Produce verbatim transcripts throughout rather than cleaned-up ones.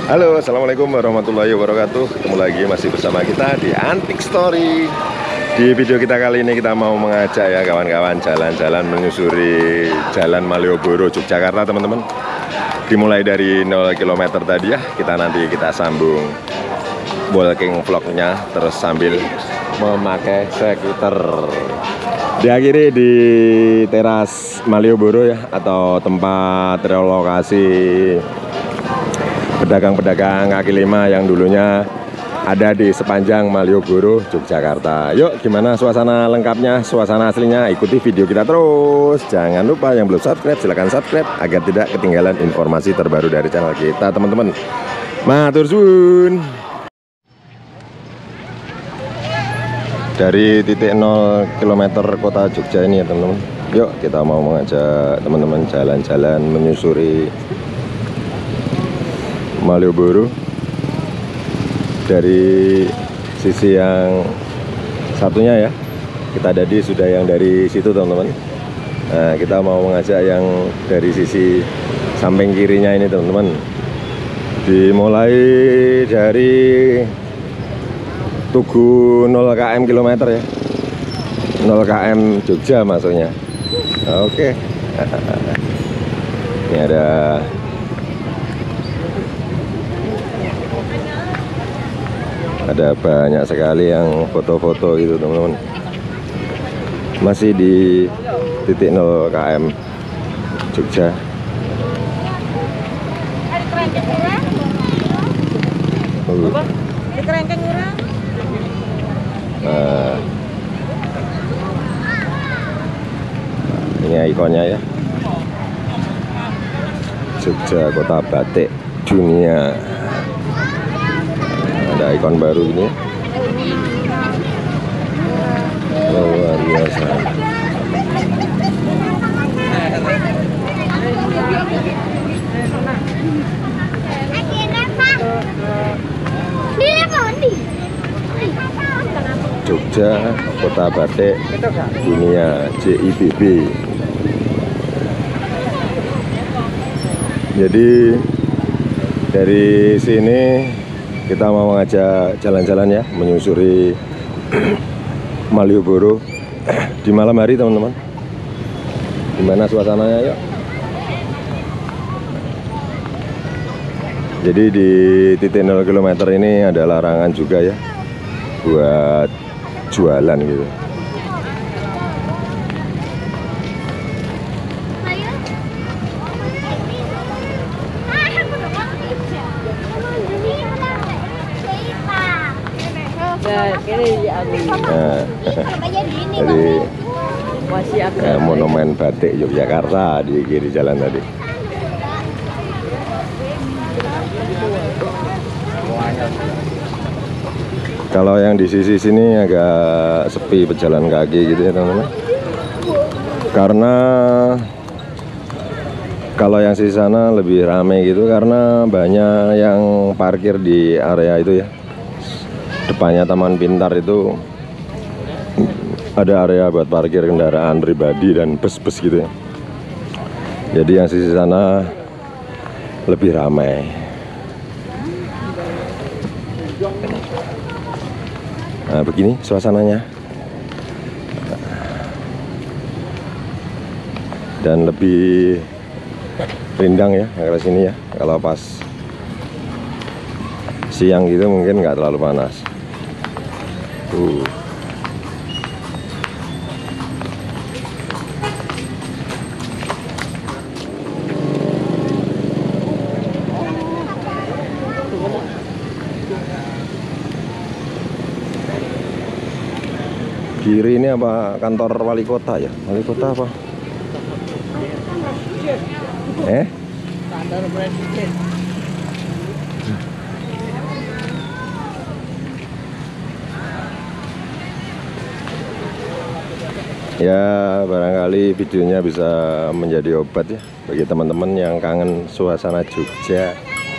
Halo, assalamualaikum warahmatullahi wabarakatuh. Ketemu lagi masih bersama kita di Antik Story. Di video kita kali ini kita mau mengajak ya kawan-kawan jalan-jalan menyusuri Jalan Malioboro Yogyakarta, teman-teman. Dimulai dari nol kilometer tadi ya. Kita nanti kita sambung walking vlognya terus sambil memakai skuter. Diakhiri di teras Malioboro ya, atau tempat relokasi pedagang-pedagang kaki lima yang dulunya ada di sepanjang Malioboro, Yogyakarta. Yuk, gimana suasana lengkapnya, suasana aslinya? Ikuti video kita terus. Jangan lupa yang belum subscribe, silahkan subscribe agar tidak ketinggalan informasi terbaru dari channel kita, teman-teman. Matur suwun. Dari titik nol kilometer kota Jogja ini ya, teman-teman. Yuk, kita mau mengajak teman-teman jalan-jalan menyusuri Malioboro dari sisi yang satunya ya. Kita tadi sudah yang dari situ, teman-teman. Nah, kita mau mengajak yang dari sisi samping kirinya ini, teman-teman. Dimulai dari Tugu nol kilometer ya, nol kilometer Jogja maksudnya. Oke. Ini ada ada banyak sekali yang foto-foto gitu, teman-teman. Masih di titik nol kilometer Jogja. Uh. Nah, ini ikonnya ya, Jogja Kota Batik Dunia. Ada ikon baru ini, luar biasa. Jogja Kota Batik Dunia J I B B. Jadi dari sini kita mau mengajak jalan-jalan ya, menyusuri Malioboro di malam hari, teman-teman. Gimana suasananya, yuk. Jadi di titik nol kilometer ini ada larangan juga ya buat jualan gitu. Nah, jadi ya, monumen batik Yogyakarta di kiri jalan tadi. Kalau yang di sisi sini agak sepi pejalan kaki gitu ya, teman-teman. Karena kalau yang sisi sana lebih ramai gitu, karena banyak yang parkir di area itu ya. Depannya Taman Pintar itu ada area buat parkir kendaraan pribadi dan bus-bus gitu ya. Jadi yang sisi sana lebih ramai. Nah, begini suasananya. Dan lebih rindang ya ke sini ya. Kalau pas siang gitu mungkin nggak terlalu panas. Uh. Kiri ini apa kantor wali kota ya? Wali kota apa? Eh? Kantor presiden. Ya, barangkali videonya bisa menjadi obat ya bagi teman-teman yang kangen suasana Jogja.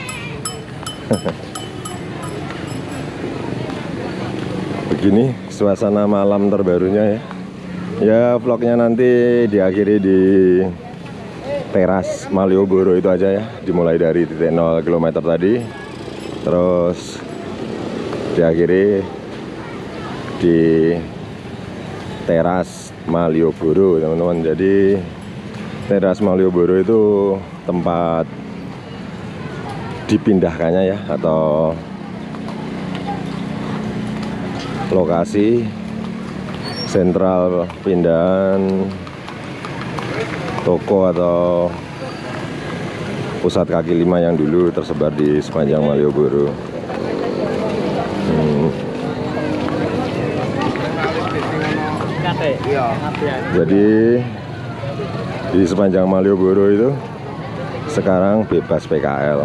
Begini suasana malam terbarunya ya. Ya, vlognya nanti diakhiri di teras Malioboro itu aja ya, dimulai dari titik nol kilometer tadi terus diakhiri di teras Malioboro, teman-teman. Jadi teras Malioboro itu tempat dipindahkannya ya, atau lokasi sentral pindahan toko atau pusat kaki lima yang dulu tersebar di sepanjang Malioboro. Hmm. Jadi di sepanjang Malioboro itu sekarang bebas P K L,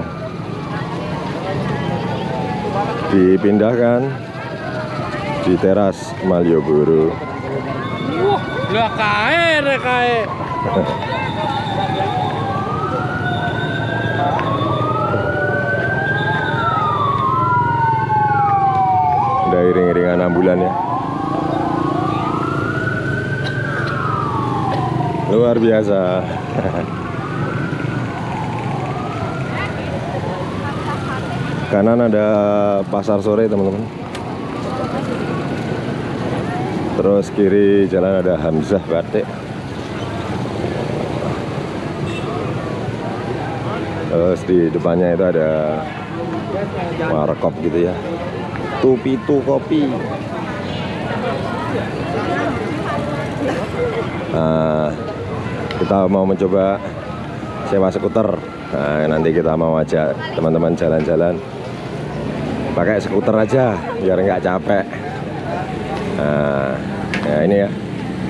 dipindahkan di teras Malioboro. Wah, lah kae rek kae. Udah iring-iringan ambulan ya. Luar biasa. Kanan ada pasar sore, teman-teman. Terus kiri jalan ada Hamzah Batik. Terus di depannya itu ada warkop gitu ya. Tupitu kopi. Nah, kita mau mencoba sewa skuter. Nah, nanti kita mau ajak teman-teman jalan-jalan pakai skuter aja biar nggak capek. Nah, ya ini ya.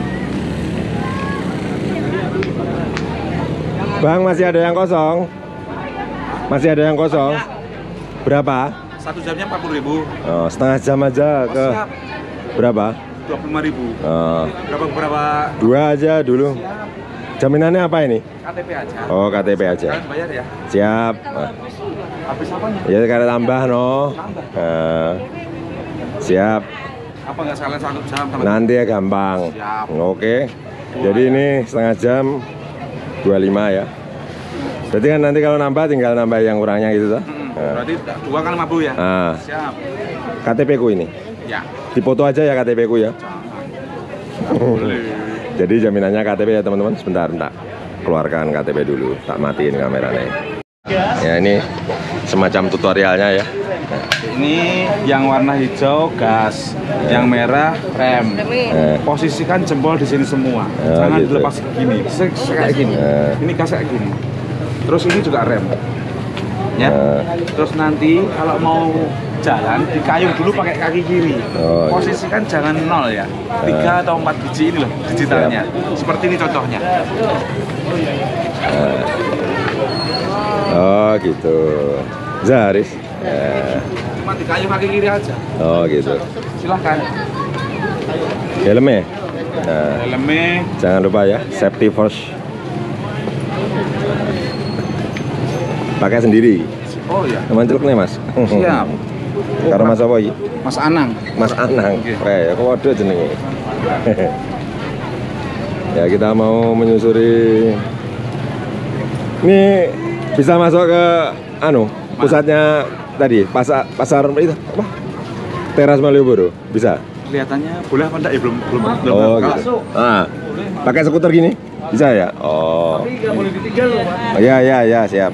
Bang, masih ada yang kosong? Masih ada yang kosong? Berapa? Satu jamnya empat puluh ribu. Oh, setengah jam aja ke. Siap. Berapa? dua puluh lima ribu. Oh, Berapa berapa? dua aja dulu. Jaminannya apa ini? K T P aja. Oh, K T P aja. Kalian bayar ya. Siap. Nah, Habis apanya? ya sekarang tambah no. Nah, siap. Apa nggak sekalian satu jam sama? Nanti ya gampang. Siap. Oke. Jadi ini setengah jam dua puluh lima ya. Berarti kan nanti kalau nambah tinggal nambah yang kurangnya gitu toh. Hmm, Nah. berarti dua kan lima puluh ya. Nah, Siap. K T P ku ini. Ya. Dipoto aja ya K T P ku ya. Boleh. Jadi jaminannya K T P ya teman-teman. Sebentar, tak keluarkan K T P dulu. Tak matiin kameranya. Ya ini semacam tutorialnya ya. Ini yang warna hijau gas, yang merah rem. Eh, Posisikan jempol di sini semua. Oh, Jangan gitu. dilepas gini. Se- se- Kayak gini. Eh. Ini gas kayak gini. Terus ini juga rem. Ya. Eh. Terus nanti kalau mau jalan dikayuh dulu pakai kaki kiri. Oh, Posisikan jangan nol ya. Tiga atau empat biji ini loh digitalnya. Seperti ini contohnya. oh gitu. Zaris. Ya. Cuma dikayuh kaki kiri aja. Oh gitu. Silahkan. Helmnya. Nah, Helmnya jangan lupa ya, safety first. Pakai sendiri. oh ya. Teman celuk nih mas. Siap. Karo mas apa iki? Mas Anang. Mas Anang. Oke. Kayak kok waduh jenenge. Ya kita mau menyusuri. Ini bisa masuk ke anu pusatnya tadi pasar pasar itu apa? Teras Malioboro bisa. Kelihatannya boleh apa enggak ya belum belum belum. Oh Kalau- gitu. Ah, pakai skuter gini bisa ya? Oh. Tapi nggak boleh ditinggal loh, Pak. Oh, ya ya ya siap.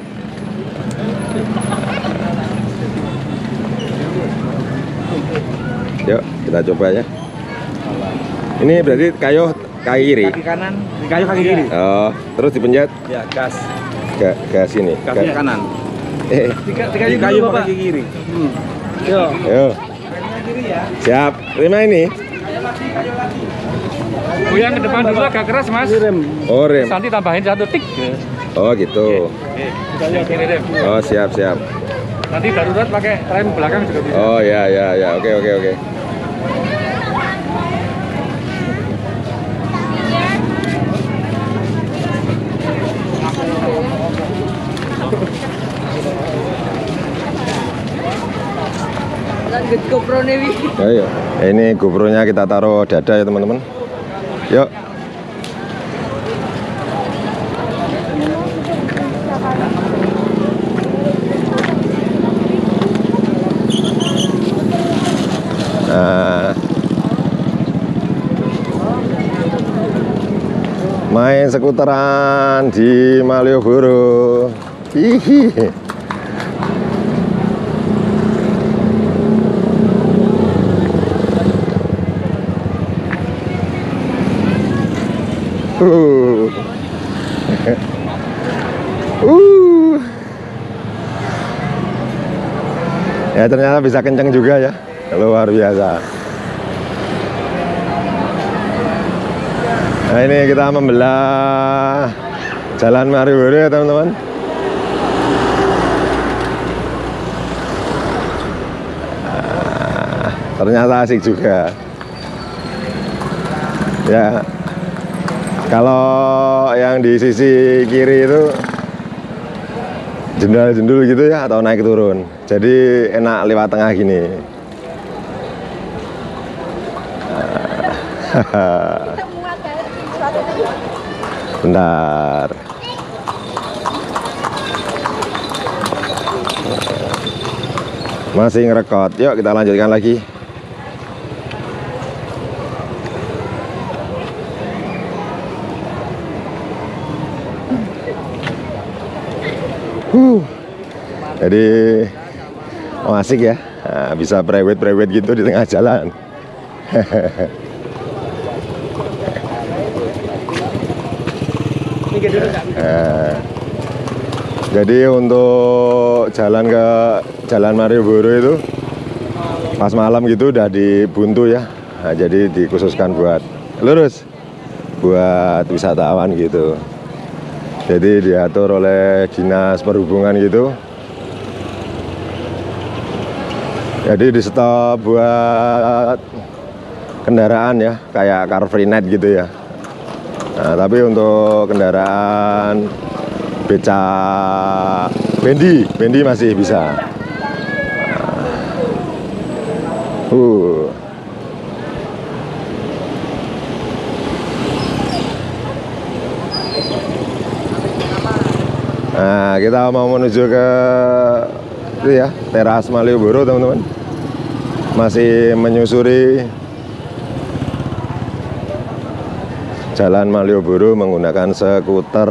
Yuk kita coba ya. Ini berarti kayu kaki kiri. Kaki kanan, dikayuh kaki kiri. Oh, terus dipencet Ya, gas. ke ke sini. Kaki Ke- kanan. Eh, Dikayuh dulu, kaki kiri. Hmm. Yo. Yo. Siap. Terima ini. Goyang ke depan dulu agak keras mas. Oh rem. Nanti tambahin satu tik. Oh gitu. Yang kiri rem. Oh siap siap. Nanti darurat pakai rem belakang juga bisa. Oh ya ya ya. Oke oke oke. Lanjut GoPro nih, Wi. Ayo. Ini GoPro-nya kita taruh dada ya teman-teman. Yuk. Nah, main skuteran di Malioboro. Hihi. Uh. uh. Ya ternyata bisa kenceng juga ya, luar biasa. Nah ini kita membelah Jalan Malioboro ya teman-teman. Nah, ternyata asik juga. Ya, kalau yang di sisi kiri itu jendul-jendul gitu ya, atau naik turun. Jadi enak lewat tengah gini. Bentar. Masih ngerekod. Yuk kita lanjutkan lagi. Uh. Jadi oh, asik ya. Nah, bisa private-private gitu di tengah jalan. Nah, jadi untuk jalan ke Jalan Malioboro itu pas malam gitu udah dibuntu ya. Nah, jadi dikhususkan buat lurus, buat wisatawan gitu. Jadi diatur oleh Dinas Perhubungan gitu. Jadi di stop buat kendaraan ya, kayak Car Free Night gitu ya. Nah, tapi untuk kendaraan beca bendi, bendi masih bisa. Uh. Nah, kita mau menuju ke itu ya, teras Malioboro teman-teman. Masih menyusuri Jalan Malioboro menggunakan skuter.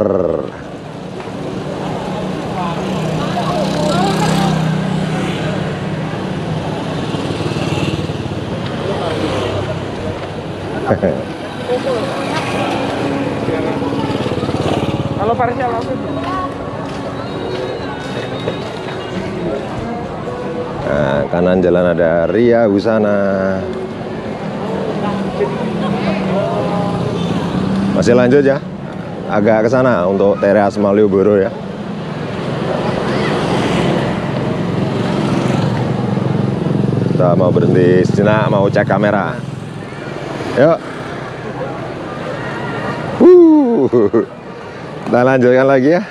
Kalau Parisnya langsung. Nah, kanan jalan ada Ria Husana. Masih lanjut ya, agak ke sana untuk teras Malioboro ya. Kita mau berhenti sejenak, mau cek kamera. Yuk. Uh. Kita lanjutkan lagi ya.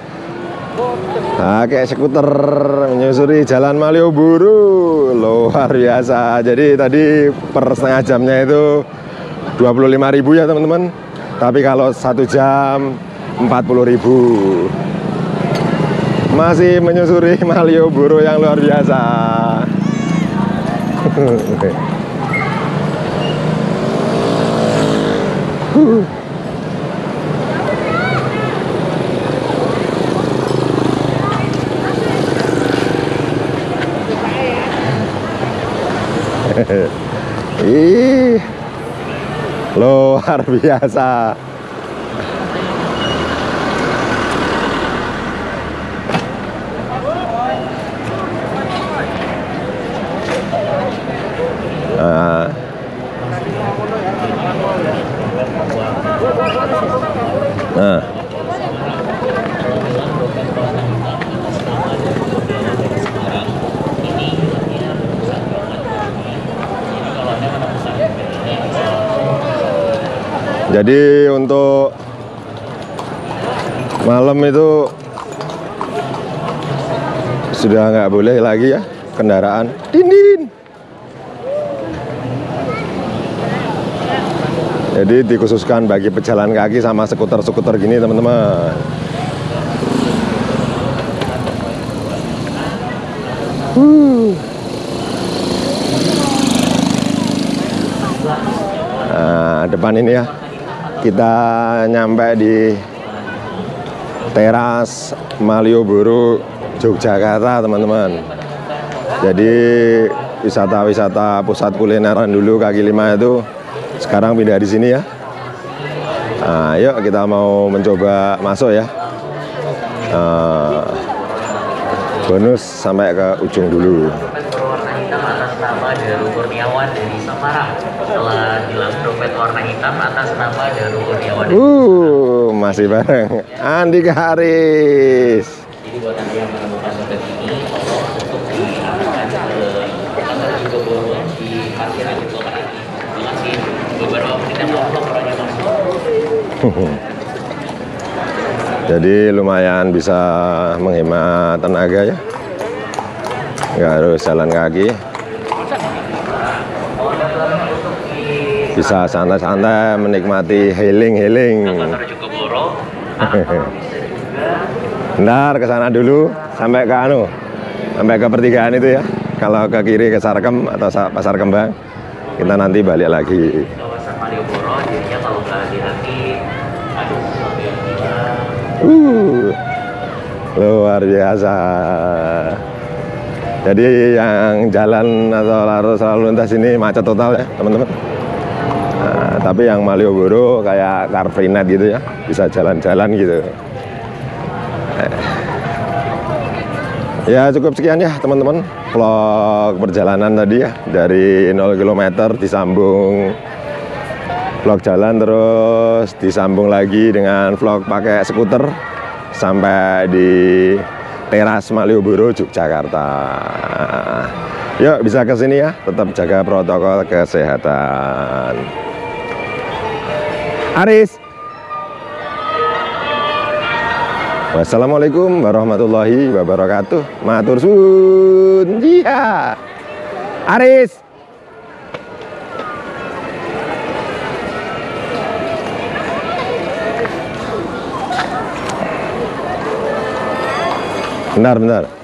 Nah, kayak skuter menyusuri Jalan Malioboro, luar biasa. Jadi tadi per setengah jamnya itu dua puluh lima ribu ya teman-teman. Tapi kalau satu jam empat puluh ribu. Masih menyusuri Malioboro yang luar biasa. Ih, luar biasa. Nah. Nah. Jadi untuk malam itu sudah nggak boleh lagi ya kendaraan dindin. Jadi dikhususkan bagi pejalan kaki sama skuter-skuter gini teman-teman. Uh. Nah, depan ini ya, kita nyampe di teras Malioboro, Yogyakarta, teman-teman. Jadi wisata-wisata pusat kulineran dulu kaki lima itu sekarang pindah di sini ya. Nah, yuk kita mau mencoba masuk ya. Nah, bonus sampai ke ujung dulu. Warna hitam atas nama Daru Kurniawan dari Semarang. Setelah hilang dompet warna hitam atas nama Daru Kurniawan. Uh, masih bareng Andika Haris. Jadi buat anda yang menemukan dompet ini, tolong untuk diarahkan ke kantor Jogoboro di parkiran Jogoboro. Terima kasih. Beberapa menit yang lalu orangnya masuk. Jadi lumayan bisa menghemat tenaga ya. Nggak harus jalan kaki. Bisa santai-santai menikmati healing-healing. Bentar, ke sana dulu sampai ke anu, sampai ke pertigaan itu ya. Kalau ke kiri ke Sarkem atau Pasar Kembang, kita nanti balik lagi. Kawasan Malioboro, jadinya kalau nggak hati-hati, aduh, sesuatu yang hilang. Uh, luar biasa. Jadi yang jalan atau arus lalu lintas ini macet total ya teman-teman. Nah, tapi yang Malioboro kayak Car Free Night gitu ya, bisa jalan-jalan gitu. Eh. Ya cukup sekian ya teman-teman, vlog perjalanan tadi ya, dari nol kilometer disambung vlog jalan, terus disambung lagi dengan vlog pakai skuter sampai di teras Malioboro, Yogyakarta. Yuk bisa ke sini ya, tetap jaga protokol kesehatan. Aris. Wassalamualaikum warahmatullahi wabarakatuh. Matur suwun. Iya. Aris. Bentar, bentar.